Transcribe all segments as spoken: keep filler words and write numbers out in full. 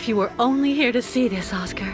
you were only here to see this, Oscar.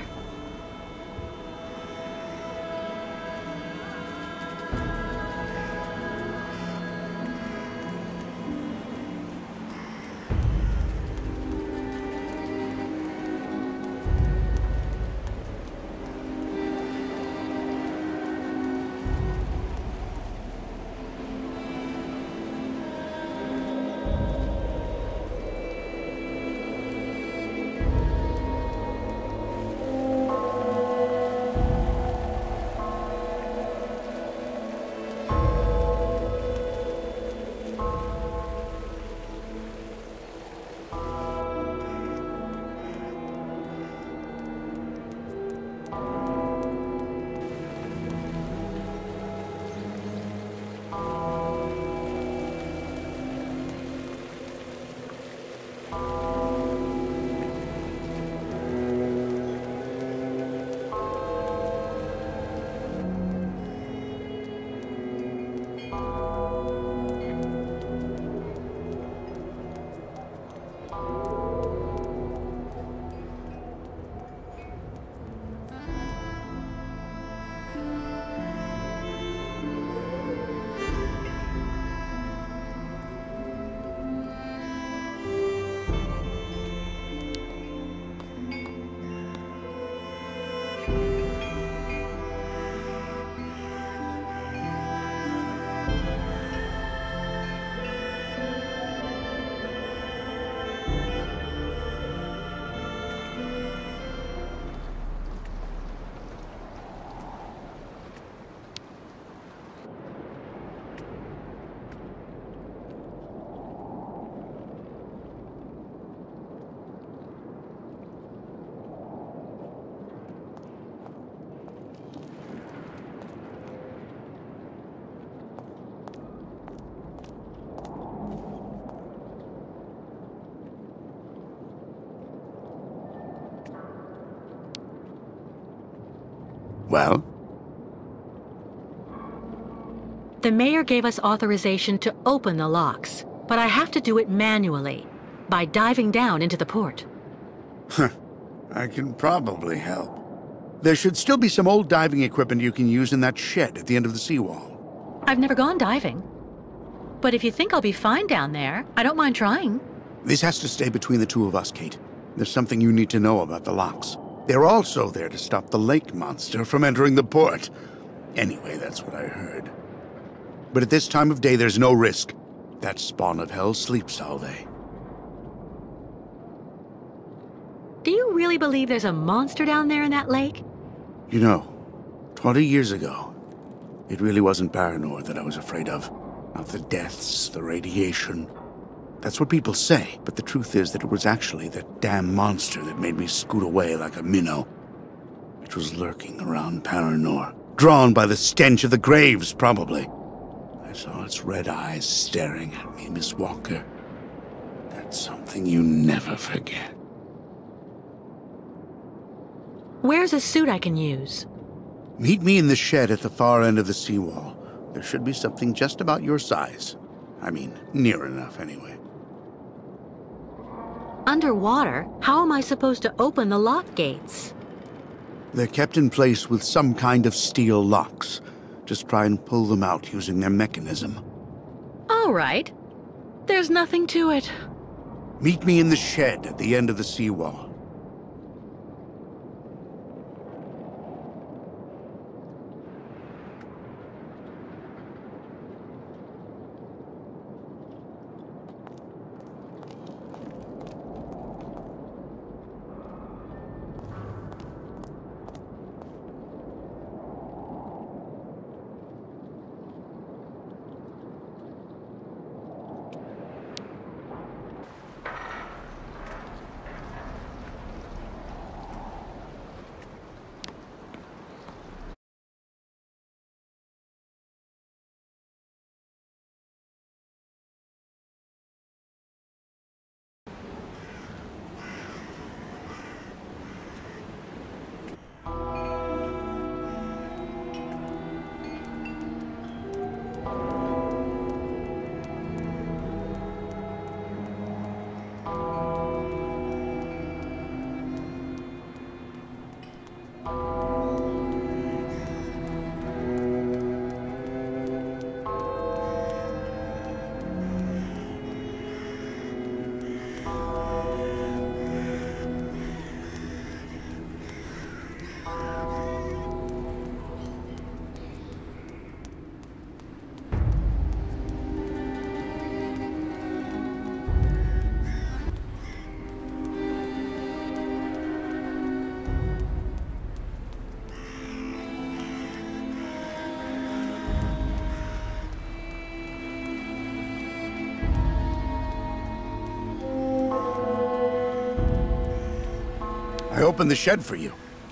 Well? The mayor gave us authorization to open the locks, but I have to do it manually, by diving down into the port. Huh. I can probably help. There should still be some old diving equipment you can use in that shed at the end of the seawall. I've never gone diving. But if you think I'll be fine down there, I don't mind trying. This has to stay between the two of us, Kate. There's something you need to know about the locks. They're also there to stop the lake monster from entering the port. Anyway, that's what I heard. But at this time of day, there's no risk. That spawn of hell sleeps all day. Do you really believe there's a monster down there in that lake? You know, twenty years ago, it really wasn't Paranor that I was afraid of. Not the deaths, the radiation. That's what people say, but the truth is that it was actually that damn monster that made me scoot away like a minnow. It was lurking around Paranor, drawn by the stench of the graves, probably. I saw its red eyes staring at me, Miss Walker. That's something you never forget. Where's a suit I can use? Meet me in the shed at the far end of the seawall. There should be something just about your size. I mean, near enough, anyway. Underwater? How am I supposed to open the lock gates? They're kept in place with some kind of steel locks. Just try and pull them out using their mechanism. All right. There's nothing to it. Meet me in the shed at the end of the seawall. opened the shed for you.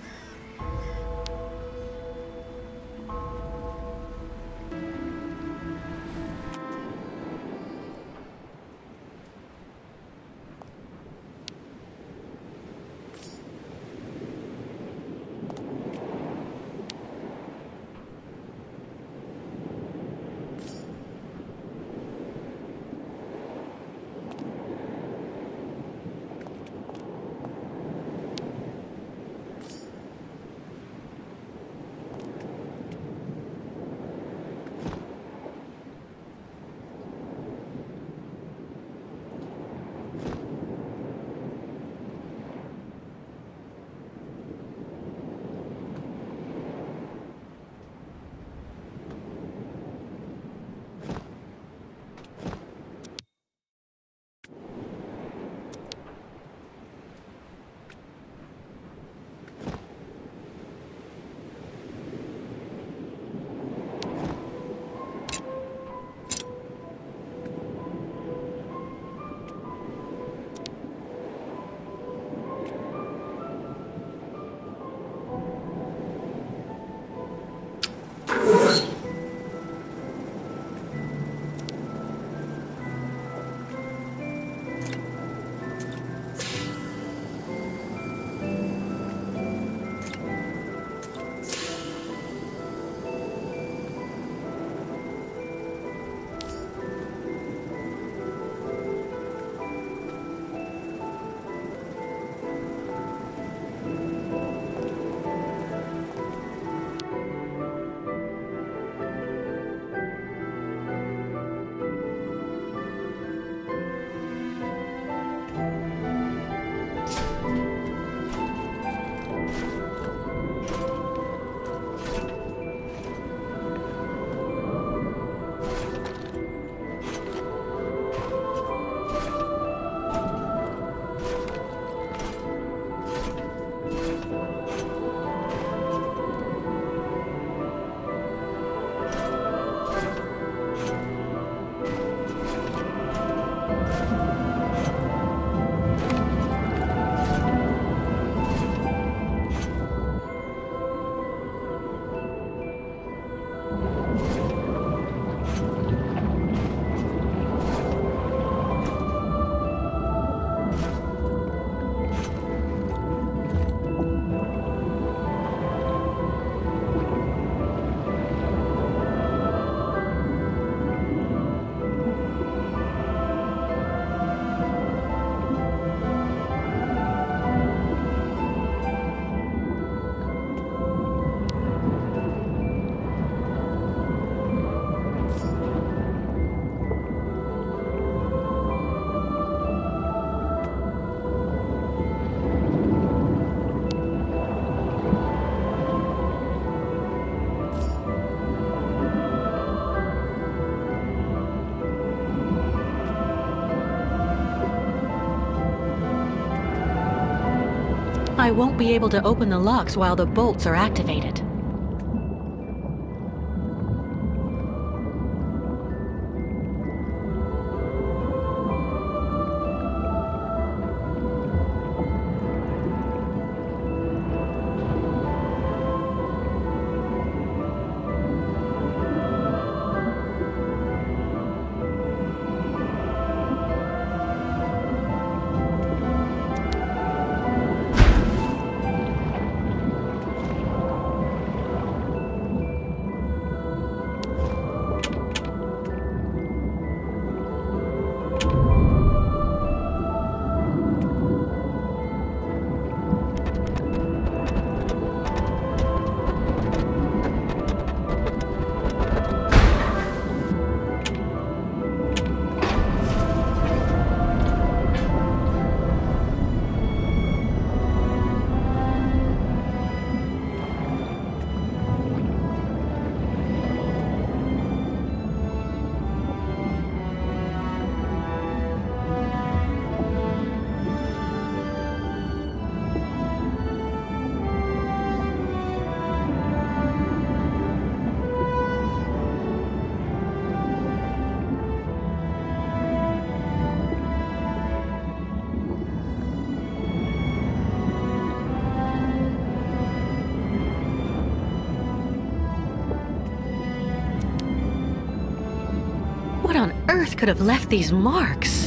I won't be able to open the locks while the bolts are activated. What on earth could have left these marks?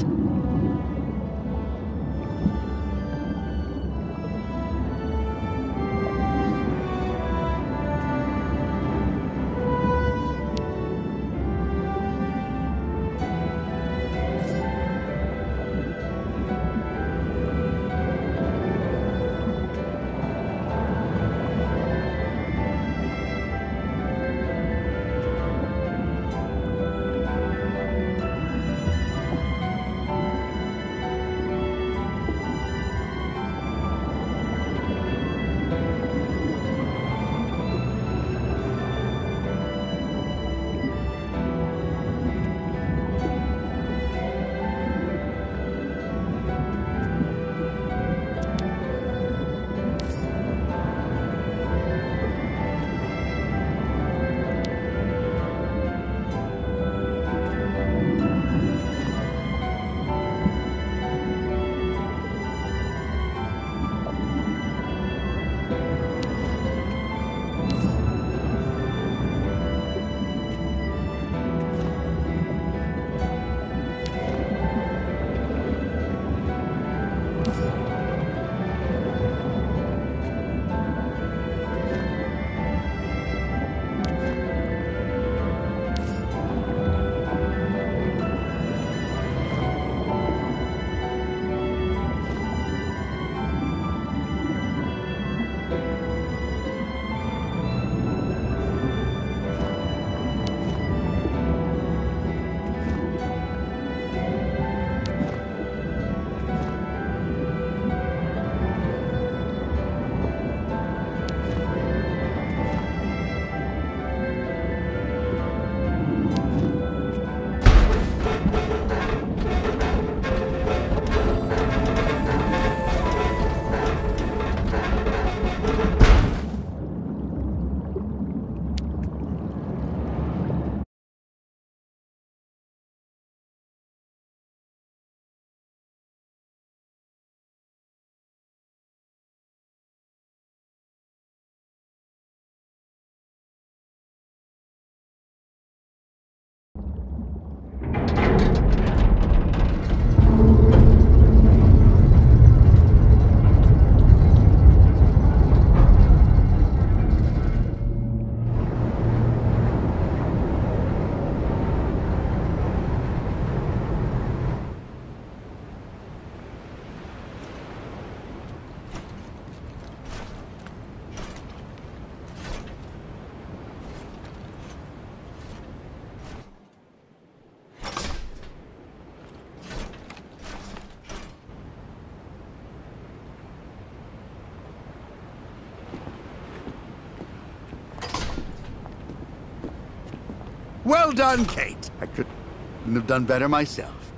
Well done, Kate. I couldn't have done better myself.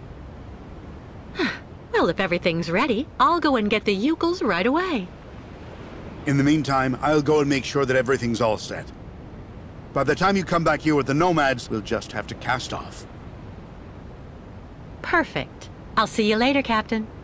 Well, if everything's ready, I'll go and get the Yukels right away. In the meantime, I'll go and make sure that everything's all set. By the time you come back here with the Nomads, we'll just have to cast off. Perfect. I'll see you later, Captain.